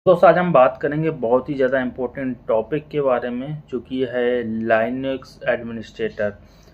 दोस्तों आज हम बात करेंगे बहुत ही ज़्यादा इम्पोर्टेंट टॉपिक के बारे में जो कि है लाइनक्स एडमिनिस्ट्रेटर।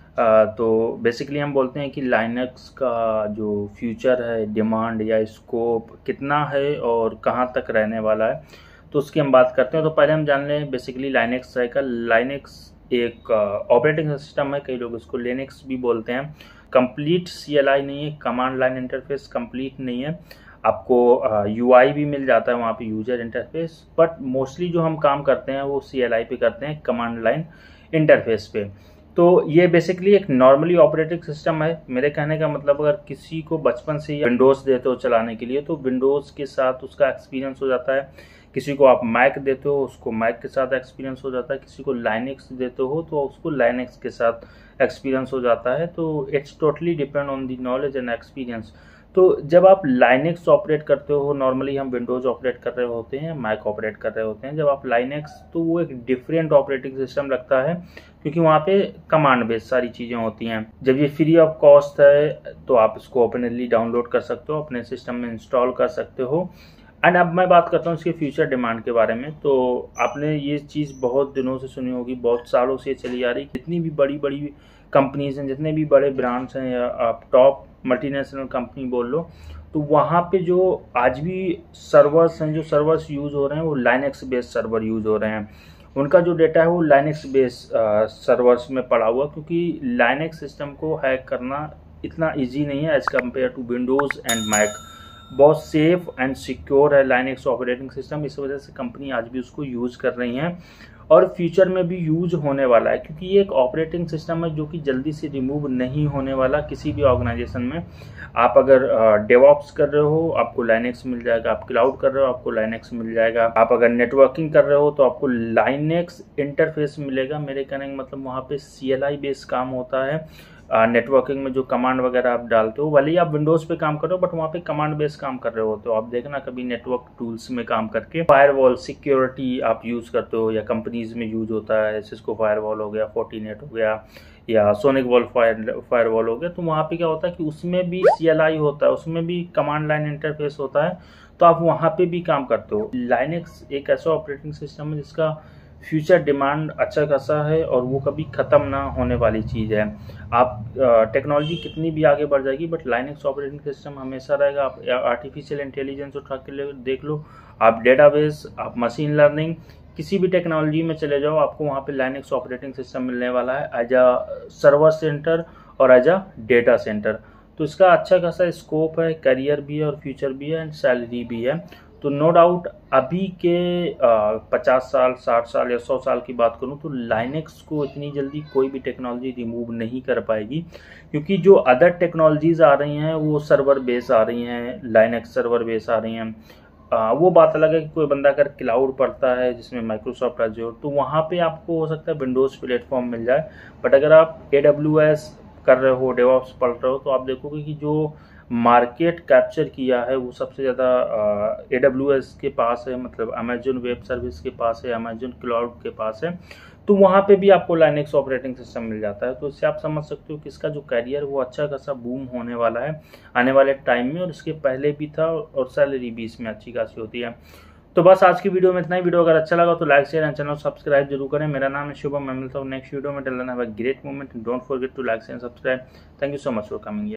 तो बेसिकली हम बोलते हैं कि लाइनक्स का जो फ्यूचर है, डिमांड या स्कोप कितना है और कहाँ तक रहने वाला है, तो उसकी हम बात करते हैं। तो पहले हम जान लें बेसिकली लाइनक्स साइकिल। लाइनक्स एक ऑपरेटिंग सिस्टम है, कई लोग इसको लिनक्स भी बोलते हैं। कंप्लीट CLI नहीं है, कमांड लाइन इंटरफेस कंप्लीट नहीं है। आपको UI भी मिल जाता है वहाँ पे, यूजर इंटरफेस, बट मोस्टली जो हम काम करते हैं वो CLI पे करते हैं, कमांड लाइन इंटरफेस पे। तो ये बेसिकली एक नॉर्मली ऑपरेटिंग सिस्टम है। मेरे कहने का मतलब अगर किसी को बचपन से ही विंडोज़ देते हो चलाने के लिए तो विंडोज़ के साथ उसका एक्सपीरियंस हो जाता है। किसी को आप मैक देते हो उसको मैक के साथ एक्सपीरियंस हो जाता है। किसी को लाइनक्स देते हो तो उसको लाइनक्स के साथ एक्सपीरियंस हो जाता है। तो it's totally depend on the knowledge and experience. तो जब आप लाइनक्स ऑपरेट करते हो, नॉर्मली हम विंडोज़ ऑपरेट कर रहे होते हैं, मैक ऑपरेट कर रहे होते हैं। जब आप लाइनक्स, तो वो एक डिफरेंट ऑपरेटिंग सिस्टम लगता है क्योंकि वहाँ पे कमांड बेस्ड सारी चीज़ें होती हैं। जब ये फ्री ऑफ कॉस्ट है तो आप इसको ओपनली डाउनलोड कर सकते हो, अपने सिस्टम में इंस्टॉल कर सकते हो। एंड अब मैं बात करता हूँ इसके फ्यूचर डिमांड के बारे में। तो आपने ये चीज़ बहुत दिनों से सुनी होगी, बहुत सालों से चली आ रही। जितनी भी बड़ी बड़ी कंपनीज हैं, जितने भी बड़े ब्रांड्स हैं, या आप टॉप मल्टीनेशनल कंपनी बोल लो, तो वहाँ पे जो आज भी सर्वर्स हैं, जो सर्वर्स यूज़ हो रहे हैं वो लाइनक्स बेस्ड सर्वर यूज़ हो रहे हैं। उनका जो डेटा है वो लाइनक्स बेस्ड सर्वर्स में पड़ा हुआ, क्योंकि लाइनक्स सिस्टम को हैक करना इतना इजी नहीं है as compare to Windows and Mac. बहुत सेफ एंड सिक्योर है लाइनक्स ऑपरेटिंग सिस्टम, इस वजह से कंपनी आज भी उसको यूज़ कर रही हैं और फ्यूचर में भी यूज होने वाला है, क्योंकि ये एक ऑपरेटिंग सिस्टम है जो कि जल्दी से रिमूव नहीं होने वाला किसी भी ऑर्गेनाइजेशन में। आप अगर डेवऑप्स कर रहे हो आपको लाइनक्स मिल जाएगा, आप क्लाउड कर रहे हो आपको लाइनक्स मिल जाएगा, आप अगर नेटवर्किंग कर रहे हो तो आपको लाइनक्स इंटरफेस मिलेगा। मेरे कहने का मतलब वहाँ पे CLI बेस्ड काम होता है। नेटवर्किंग में जो कमांड वगैरह आप डालते हो, भले ही आप विंडोज़ पे काम कर रहे हो बट वहाँ पे कमांड बेस्ड काम कर रहे हो। तो आप देखना कभी नेटवर्क टूल्स में काम करके फायरवॉल सिक्योरिटी आप यूज़ करते हो, या कंपनीज में यूज होता है, सिस्को फायरवॉल हो गया, फोर्टिनेट हो गया, या सोनिक वॉल फायरवॉल हो गया। तो वहाँ पे क्या होता है कि उसमें भी CLI होता है, उसमें भी कमांड लाइन इंटरफेस होता है, तो आप वहाँ पे भी काम करते हो। लाइनक्स एक ऐसा ऑपरेटिंग सिस्टम है जिसका फ्यूचर डिमांड अच्छा खासा है और वो कभी ख़त्म ना होने वाली चीज़ है। आप टेक्नोलॉजी कितनी भी आगे बढ़ जाएगी बट लाइनक्स ऑपरेटिंग सिस्टम हमेशा रहेगा। आप आर्टिफिशियल इंटेलिजेंस उठा के देख लो, आप डेटाबेस, आप मशीन लर्निंग, किसी भी टेक्नोलॉजी में चले जाओ आपको वहाँ पे लाइनक्स ऑपरेटिंग सिस्टम मिलने वाला है एज अ सर्वर सेंटर और एज अ डेटा सेंटर। तो इसका अच्छा खासा स्कोप है, करियर भी है और फ्यूचर भी है एंड सैलरी भी है। तो नो डाउट अभी के 50 साल, 60 साल या 100 साल की बात करूं तो लाइनक्स को इतनी जल्दी कोई भी टेक्नोलॉजी रिमूव नहीं कर पाएगी, क्योंकि जो अदर टेक्नोलॉजीज आ रही हैं वो सर्वर बेस आ रही हैं, लाइनक्स सर्वर बेस आ रही हैं। वो बात अलग है कि कोई बंदा अगर क्लाउड पढ़ता है जिसमें माइक्रोसॉफ्ट एज़्योर, तो वहाँ पे आपको हो सकता है विंडोज़ प्लेटफॉर्म मिल जाए। बट अगर आप AWS कर रहे हो, डेवऑप्स पढ़ रहे हो, तो आप देखोगे कि जो मार्केट कैप्चर किया है वो सबसे ज़्यादा AWS के पास है, मतलब अमेजन वेब सर्विस के पास है, अमेजन क्लाउड के पास है। तो वहाँ पे भी आपको लाइनक्स ऑपरेटिंग सिस्टम मिल जाता है। तो इससे आप समझ सकते हो कि इसका जो करियर वो अच्छा खासा बूम होने वाला है आने वाले टाइम में, और इसके पहले भी था और सैलरी भी इसमें अच्छी खासी होती है। तो बस आज की वीडियो में इतना ही। वीडियो अगर अच्छा लगा तो like share and channel subscribe जरूर करें। मेरा नाम है शुभम, मैं मिलता हूँ नेक्स्ट वीडियो में। Till then have a great moment, don't forget to like share and subscribe. Thank you so much for coming.